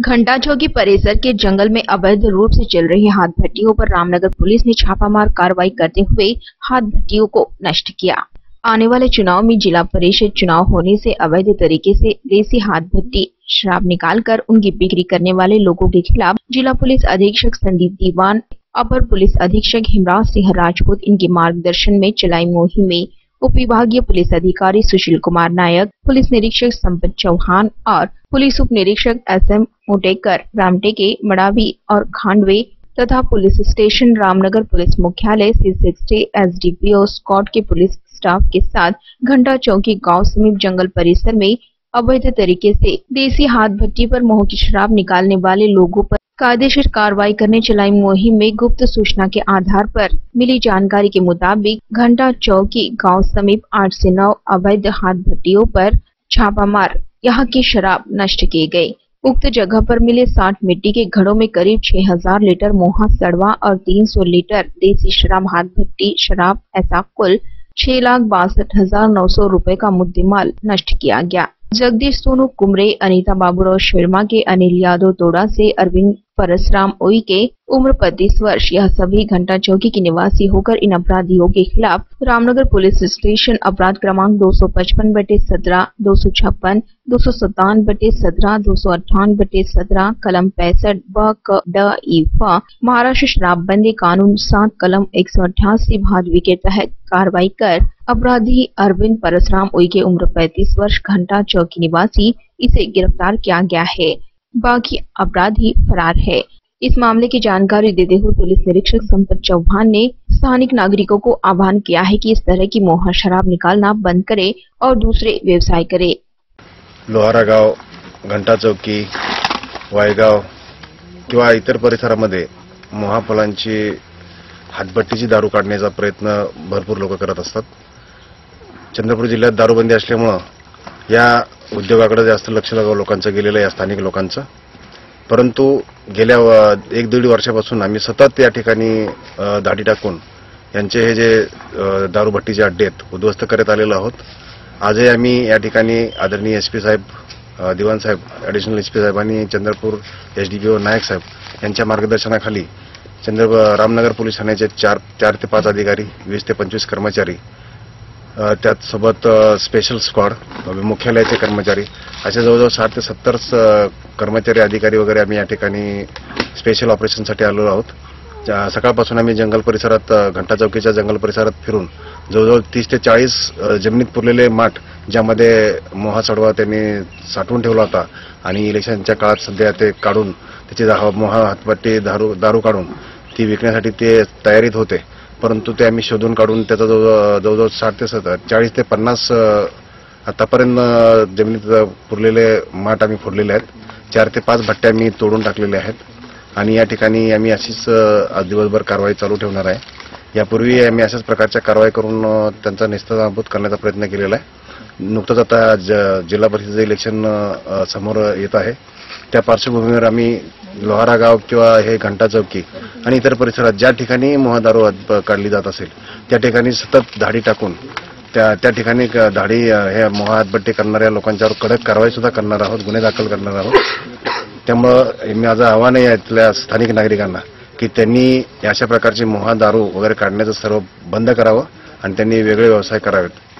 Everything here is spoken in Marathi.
घंटा चौकी परिसर के जंगल में अवैध रूप से चल रही हाथ भट्टियों पर रामनगर पुलिस ने छापामार कार्रवाई करते हुए हाथ भट्टियों को नष्ट किया। आने वाले चुनाव में जिला परिषद चुनाव होने से अवैध तरीके से देसी हाथ भट्टी शराब निकालकर उनकी बिक्री करने वाले लोगों के खिलाफ जिला पुलिस अधीक्षक संदीप दीवान, अपर पुलिस अधीक्षक हिमराज सिंह राजपूत इनके मार्गदर्शन में चलाई मुहिम में उप विभागीय पुलिस अधिकारी सुशील कुमार नायक, पुलिस निरीक्षक संपत चौहान और पुलिस उप निरीक्षक SM मोटेकर, रामटेके, मड़ावी और खांडवे तथा पुलिस स्टेशन रामनगर पुलिस मुख्यालय C60 SDPO स्क्वाड के पुलिस स्टाफ के साथ घंटा चौकी गांव समीप जंगल परिसर में अवैध तरीके से देसी हाथ भट्टी पर मोह की शराब निकालने वाले लोगों पर कायदेशीर कार्रवाई करने चलाई मुहिम में गुप्त सूचना के आधार पर मिली जानकारी के मुताबिक घंटा चौकी गांव समीप 8 से 9 अवैध हाथ भट्टियों पर छापामार यहां की शराब नष्ट की गई। उक्त जगह पर मिले 60 मिट्टी के घड़ों में करीब 6000 लीटर मोहा सड़वा और 300 लीटर देसी शराब हाथ भट्टी शराब ऐसा कुल 6,62,900 रुपए का मुद्देमाल नष्ट किया गया। जगदीश सोनू कुमरे, अनीता बाबूराव शर्मा के, अनिल यादव तोड़ा से, अरविंद परसराम ओई के उम्र 35 वर्ष, यह सभी घंटा चौकी के निवासी होकर इन अपराधियों के खिलाफ रामनगर पुलिस स्टेशन अपराध क्रमांक 255/17, 256, 257/17, 258/17, कलम 65 ब-क-ड-ई-फ महाराष्ट्र शराबबंदी कानून 7 कलम 188 भादवी के तहत कार्रवाई कर अपराधी अरविंद परसराम ओई के उम्र 35 वर्ष घंटा चौकी निवासी इसे गिरफ्तार किया गया है। बाकी अपराधी फरार है। इस मामले की जानकारी देते हुए पुलिस निरीक्षक संपत चौहान ने स्थानिक नागरिकों को आह्वान किया है कि इस तरह की मोहा शराब निकालना बंद करे और दूसरे व्यवसाय करे। लोहारा गाव, घंटा चौकी, वायगाव किंवा इतर परिसरामध्ये मोहाफलांची हातभट्टीची दारू काढण्याचा प्रयत्न भरपूर लोक करत असतात। चंद्रपूर जिल्ह्यात दारूबंदी असल्यामुळे या उद्योगाकडे जास्त लक्ष लोकांचं गेलेलं आहे, स्थानिक लोकांचं। परंतु गेल्या 1-1.5 वर्षापासून आम्ही सतत या ठिकाणी धाडी टाकून यांचे हे जे दारूभट्टीचे अड्डे आहेत उद्ध्वस्त करत आलेलो आहोत। आजही आम्ही या ठिकाणी आदरणीय SP साहेब, दिवाण साहेब, ॲडिशनल SP साहेब आणि चंद्रपूर SDPO नायक साहेब यांच्या मार्गदर्शनाखाली रामनगर पोलीस ठाण्याचे 4 ते 5 अधिकारी, 20 ते 25 कर्मचारी, त्यात सोबत स्पेशल स्क्वॉड, मुख्यालयाचे कर्मचारी, असे जवळजवळ 60 ते 70 कर्मचारी, अधिकारी वगैरे आम्ही या ठिकाणी स्पेशल ऑपरेशनसाठी आलेलो आहोत। सकाळपासून आम्ही जंगल परिसरात, घंटा चौकीच्या जंगल परिसरात फिरून जवळजवळ 30 ते 40 जमिनीत पुरलेले माठ, ज्यामध्ये मोहा चढवा त्यांनी साठवून ठेवला होता आणि इलेक्शनच्या काळात सध्या ते काढून त्याची मोहा हातभट्टी दारू काढून ती विकण्यासाठी ते तयारीत होते। परंतु ते आम्ही शोधून काढून त्याचा जवळजवळ 60 ते 40 ते 50 आतापर्यंत जमिनीत पुरलेले माठ आम्ही फोडलेले आहेत। 4 ते 5 भट्ट्या आम्ही तोडून टाकलेल्या आहेत आणि या ठिकाणी आम्ही अशीच आज दिवसभर कारवाई चालू ठेवणार आहे। यापूर्वी आम्ही अशाच प्रकारच्या कारवाई करून त्यांचा नेस्तनाबूत करण्याचा प्रयत्न केलेला आहे। नुकतंच आता जिल्हा परिषदेचे इलेक्शन समोर येत आहे, त्या पार्श्वभूमीवर आम्ही लोहारा गाव किंवा हे घंटा चौकी आणि इतर परिसरात ज्या ठिकाणी मोहादारू काढली जात असेल त्या ठिकाणी सतत धाडी टाकून त्या ठिकाणी धाडी हे मोहा हातभट्टी करणाऱ्या लोकांच्यावर कडक कारवाई सुद्धा करणार आहोत, गुन्हे दाखल करणार आहोत। त्यामुळे माझं आव्हान आहे इथल्या स्थानिक नागरिकांना की त्यांनी अशा प्रकारची मोहा दारू वगैरे काढण्याचं सर्व बंद करावं आणि त्यांनी वेगळे व्यवसाय करावेत।